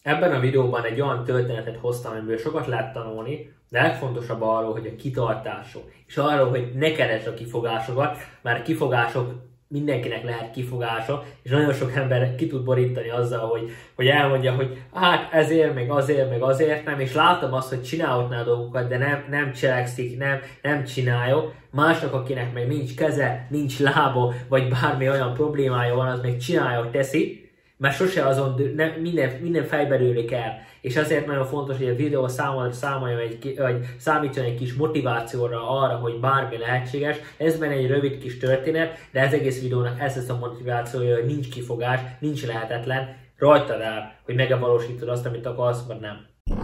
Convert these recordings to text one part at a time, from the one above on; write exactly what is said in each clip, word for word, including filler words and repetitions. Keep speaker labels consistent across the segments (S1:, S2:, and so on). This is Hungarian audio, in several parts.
S1: Ebben a videóban egy olyan történetet hoztam, amiből sokat lehet tanulni, de legfontosabb arról, hogy a kitartások, és arról, hogy ne keresd a kifogásokat, mert a kifogások mindenkinek lehet kifogása, és nagyon sok ember ki tud borítani azzal, hogy, hogy elmondja, hogy hát ezért, meg azért, meg azért nem, és látom azt, hogy csinálhatná dolgokat, de nem, nem cselekszik, nem, nem csinálja. Másnak, akinek meg nincs keze, nincs lába, vagy bármi olyan problémája van, az még csinálja, teszi, mert sose azon nem, minden, minden fejberülik el. És azért nagyon fontos, hogy a videó számolja, számolja egy, vagy számítson egy kis motivációra arra, hogy bármi lehetséges. Ez benne egy rövid kis történet, de ez egész videónak ez lesz a motivációja, hogy nincs kifogás, nincs lehetetlen, rajtad áll, hogy megvalósítod azt, amit akarsz, vagy nem.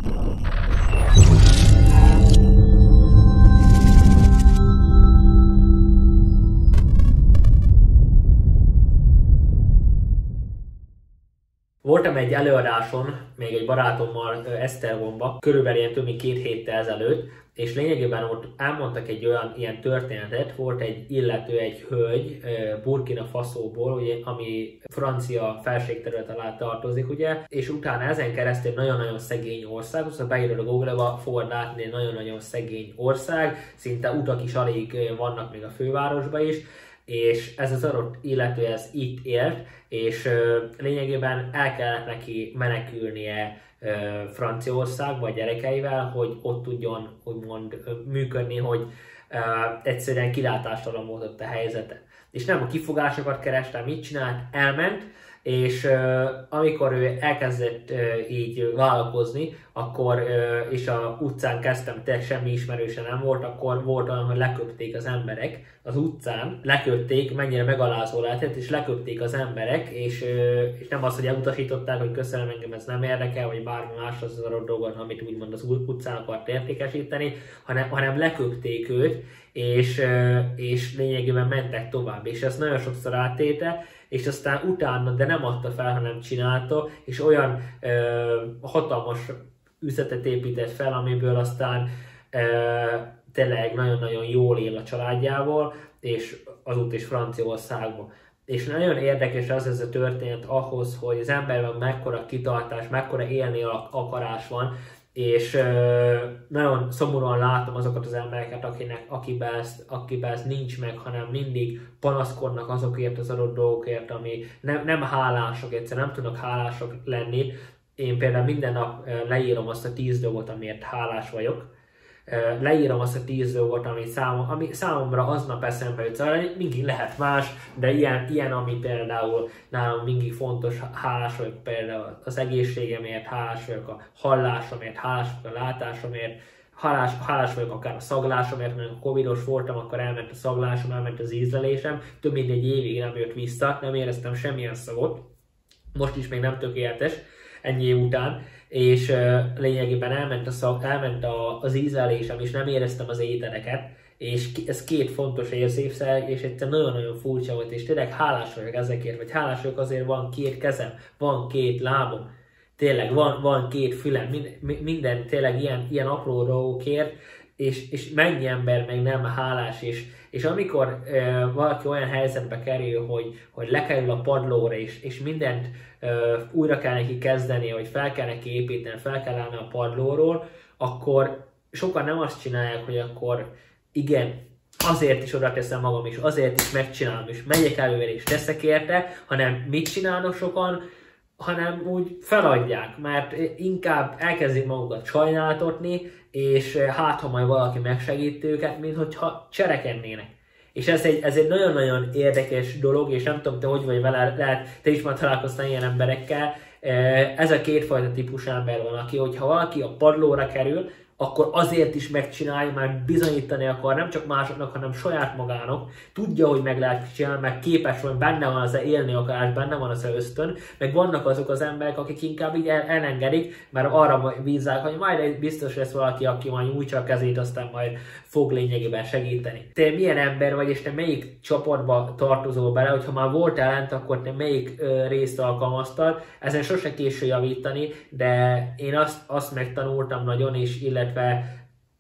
S1: Voltam egy előadáson, még egy barátommal Esztergomba, körülbelül ilyen több mint két héttel ezelőtt, és lényegében ott elmondtak egy olyan ilyen történetet, volt egy illető, egy hölgy Burkina Faszóból, ugye, ami francia felségterület alá tartozik, ugye, és utána ezen keresztül nagyon-nagyon szegény ország, szóval beírod a Google-ba, fogod látni egy nagyon-nagyon szegény ország, szinte utak is alig vannak még a fővárosba is, és ez az adott illető ez itt élt, és ö, lényegében el kellett neki menekülnie ö, Franciaországba a gyerekeivel, hogy ott tudjon úgymond működni, hogy ö, egyszerűen kilátástalan volt ott a helyzete. És nem a kifogásokat kereste, mit csinált, elment, és uh, amikor ő elkezdett uh, így vállalkozni, akkor, uh, és a utcán kezdtem, tényleg semmi ismerőse nem volt, akkor volt olyan, hogy leköpték az emberek az utcán, leköpték, mennyire megalázó lehetett, és leköpték az emberek, és, uh, és nem az, hogy elutasították, hogy köszönöm, engem ez nem érdekel, vagy bármi más az az adott dolgot, amit úgymond az utcán akart értékesíteni, hanem, hanem leköpték őt, és, uh, és lényegében mentek tovább, és ezt nagyon sokszor áttéte, és aztán utána, de nem adta fel, hanem csinálta, és olyan ö, hatalmas üzletet épített fel, amiből aztán ö, tényleg nagyon-nagyon jól él a családjával, és azóta is Franciaországban. És nagyon érdekes az ez a történet ahhoz, hogy az emberben mekkora kitartás, mekkora élni akarás van, és ö, nagyon szomorúan látom azokat az embereket, akinek, akiben, ezt, akiben ez nincs meg, hanem mindig panaszkodnak azokért az adott dolgokért, ami nem, nem hálások, egyszerűen nem tudnak hálások lenni. Én például minden nap leírom azt a tíz dolgot, amiért hálás vagyok. Leírom azt a tíz dolgot, ami, számom, ami számomra aznap eszembe jut. Szóval mindig lehet más, de ilyen, ilyen ami például nálam mindig fontos, hálás vagyok például az egészségemért, hálás vagyok a hallásomért, hálás vagyok a látásomért, hálás, hálás vagyok akár a szaglásomért, mert a covidos voltam, akkor elment a szaglásom, elment az ízlelésem, több mint egy évig nem jött vissza, nem éreztem semmilyen szagot, most is még nem tökéletes, ennyi év után, és uh, lényegében elment, a szag, elment a, az ízlelésem, és nem éreztem az ételeket, és ez két fontos érzékszer, és egyszer nagyon-nagyon furcsa volt, és tényleg hálás vagyok ezekért, vagy hálás vagyok azért, van két kezem, van két lábom, tényleg van, van két fülem, minden, minden tényleg ilyen, ilyen apró dolgokért, és, és mennyi ember meg nem hálás, és, és amikor uh, valaki olyan helyzetbe kerül, hogy, hogy lekerül a padlóra, és, és mindent uh, újra kell neki kezdeni, hogy fel kell neki építeni, fel kell állni a padlóról, akkor sokan nem azt csinálják, hogy akkor igen, azért is oda teszem magam, és azért is megcsinálom, és megyek előre, és teszek érte, hanem mit csinálnak sokan, hanem úgy feladják, mert inkább elkezdik magukat sajnálatotni, és hát ha majd valaki megsegít őket, mint hogyha cserekednének. És ez egy, ez egy nagyon-nagyon érdekes dolog, és nem tudom, te hogy vagy vele, lehet, te is már találkoztál ilyen emberekkel. Ez a kétfajta típus ember van, aki, hogyha valaki a padlóra kerül, akkor azért is megcsinálja, mert bizonyítani akar nem csak másoknak, hanem saját magának. Tudja, hogy meg lehet csinálni, meg képes van, benne van az élni akarás, benne van az ösztön, meg vannak azok az emberek, akik inkább így el, elengedik, mert arra bízzák, hogy majd biztos lesz valaki, aki majd nyújtsa a kezét, aztán majd fog lényegében segíteni. Te milyen ember vagy, és te melyik csoportba tartozol bele, hogyha már voltál lent, akkor te melyik ö, részt alkalmaztad. Ezen sose késő javítani, de én azt, azt megtanultam nagyon, és illetve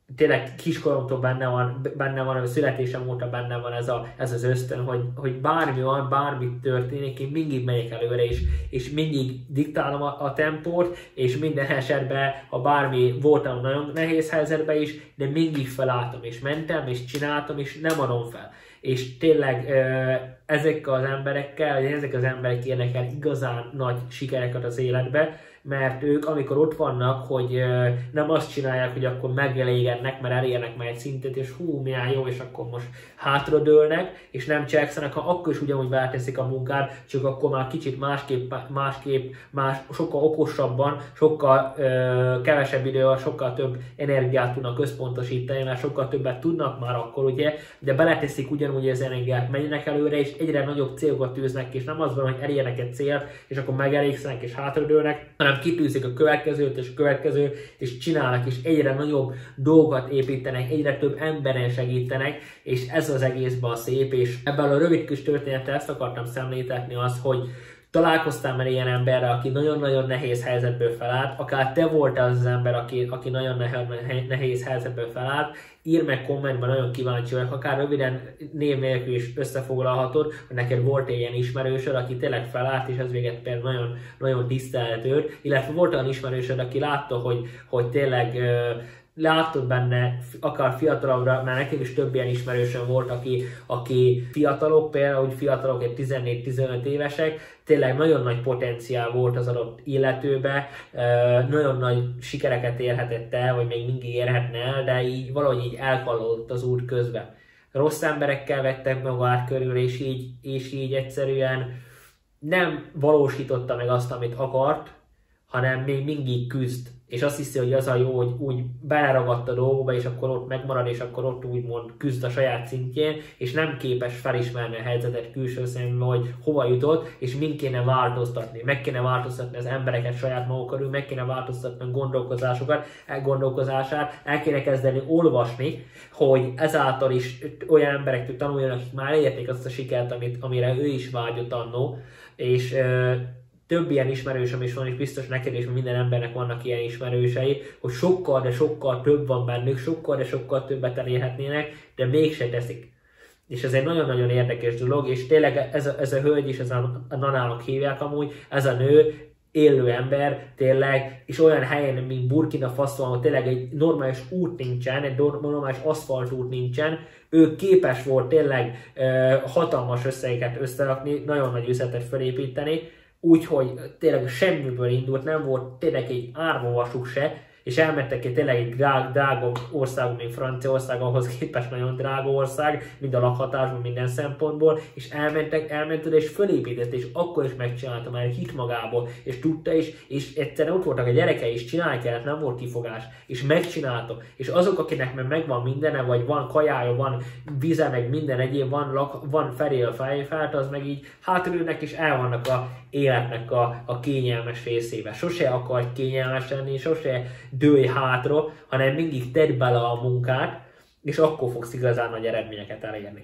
S1: tényleg kiskoromtól benne van, benne van, a születésem óta benne van ez, a, ez az ösztön, hogy, hogy bármi van, bármi történik, én mindig megyek előre, és, és mindig diktálom a, a tempót, és minden esetben, ha bármi voltam nagyon nehéz helyzetben is, de mindig felálltam, és mentem, és csináltam, és nem adom fel. És tényleg ezekkel az emberekkel, ezek az emberek érnek el igazán nagy sikereket az életbe, mert ők, amikor ott vannak, hogy nem azt csinálják, hogy akkor megelégednek, mert elérnek már egy szintet, és hú, milyen jó, és akkor most hátradőlnek, és nem cselekszenek, ha akkor is ugyanúgy válteszik a munkát, csak akkor már kicsit másképp, másképp más, sokkal okosabban, sokkal ö, kevesebb idővel, sokkal több energiát tudnak összpontosítani, mert sokkal többet tudnak már akkor, ugye, de beleteszik ugyanúgy az energiát, menjenek előre, és egyre nagyobb célokat tűznek, és nem az van, hogy elérnek egy célt, és akkor megelégszenek, és hátradőlnek, hanem kitűzik a következőt és a következő, és csinálnak, és egyre nagyobb dolgokat építenek, egyre több emberen segítenek, és ez az egészben a szép, és ebben a rövid kis történettel ezt akartam szemléltetni, az, hogy találkoztál már ilyen emberrel, aki nagyon-nagyon nehéz helyzetből felállt, akár te voltál az az ember, aki, aki nagyon nehéz helyzetből felállt, írd meg kommentben, nagyon kíváncsi vagyok, akár röviden név nélkül is összefoglalhatod, hogy neked volt egy ilyen ismerősöd, aki tényleg felállt, és ez véget például nagyon, nagyon tisztelhető, illetve volt olyan ismerősöd, aki látta, hogy, hogy tényleg látod benne, akár fiatalabbra, mert nekem is több ilyen ismerősöm volt, aki, aki fiatalok, például úgy fiatalok, egy tizennégy-tizenöt évesek, tényleg nagyon nagy potenciál volt az adott illetőbe, nagyon nagy sikereket érhetett el, vagy még mindig érhetne el, de így valahogy így elkallódott az út közben. Rossz emberekkel vettek magát körül, és így, és így egyszerűen nem valósította meg azt, amit akart, hanem még mindig küzd. És azt hiszi, hogy az a jó, hogy úgy beleragadt a dolgokba, és akkor ott megmarad, és akkor ott úgymond küzd a saját szintjén, és nem képes felismerni a helyzetet külső szemben, hogy hova jutott, és mind kéne változtatni. Meg kéne változtatni az embereket saját maguk körül, meg kéne változtatni a gondolkozásokat, elgondolkozását, el kéne kezdeni olvasni, hogy ezáltal is olyan emberektől tanuljanak, akik már elérték azt a sikert, amit, amire ő is vágyott annó, és több ilyen ismerősöm is van, és biztos neked és minden embernek vannak ilyen ismerősei, hogy sokkal, de sokkal több van bennük, sokkal, de sokkal többet elérhetnének, de mégse teszik. És ez egy nagyon-nagyon érdekes dolog, és tényleg ez a, ez a hölgy is, ez a, a nanának hívják amúgy, ez a nő, élő ember, tényleg, és olyan helyen, mint Burkina Faso, ahol tényleg egy normális út nincsen, egy normális aszfaltút nincsen, ő képes volt tényleg uh, hatalmas összegeket összerakni, nagyon nagy üzletet felépíteni, úgyhogy tényleg semmiből indult, nem volt tényleg egy árvavasuk se, és elmentek egy tényleg egy drág, drága ország, mint Franciaország, ahhoz képest nagyon drága ország, mind a lakhatásban, minden szempontból, és elmentek, elmented és fölépített, és akkor is megcsinálta, már hit magából, és tudta is, és egyszerűen ott voltak a gyerekei, és csinálni kellett, nem volt kifogás, és megcsinálta. És azok, akinek meg megvan mindene, vagy van kajája, van víze, meg minden egyéb, van, lak, van felél a fejfelt, az meg így hátulülnek, és el vannak a életnek a, a kényelmes részébe. Sose akar kényelmes lenni, sose dőlj hátra, hanem mindig tedd bele a munkát, és akkor fogsz igazán nagy eredményeket elérni.